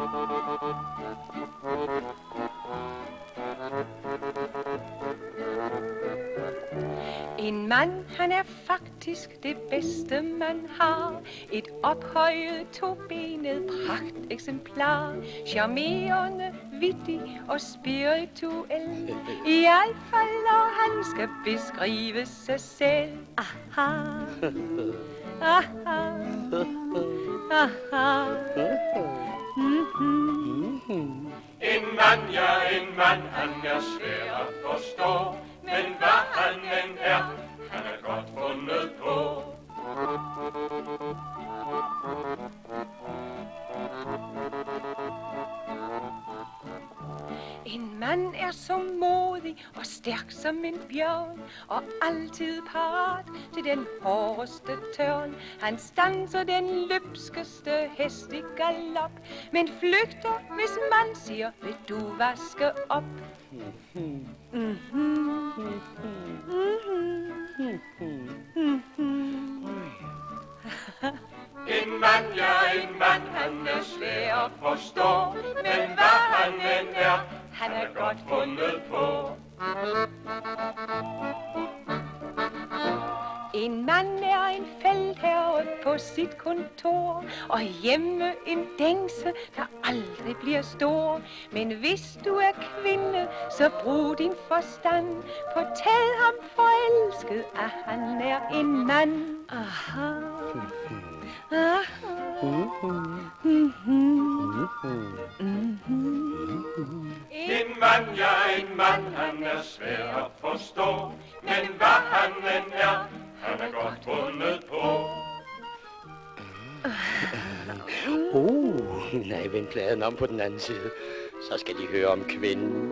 En mand, han er faktisk det bedste, man har. Et ophøjet, tobenet pragteksemplar. Charmerende, vittig og spirituel. I alt fald, når han skal beskrive sig selv. Aha, aha, aha. En mand, ja, en mand, han er svær at forstå. Men hvad han end er, han er godt fundet på. En mand er så modig og stærk som en bjørn, og altid parat til den hårdeste tørn. Han standser den løbskeste hest i galop, men flygter, hvis man siger, vil du vaske op? En mand, ja, en mand, han er svær at forstå. Men hvad han end er, han er godt fundet på. En mand er en feltherre på sit kontor, og hjemme en dængse, der aldrig bliver stor. Men hvis du er kvinde, så brug din forstand. Fortæl ham forelsket, at han er en mand. Aha. Aha. En mand, ja, en mand, han er svær at forstå. Men hvad han end er, han er godt fundet på. Nej, vend pladen om på den anden side. Så skal de høre om kvinden.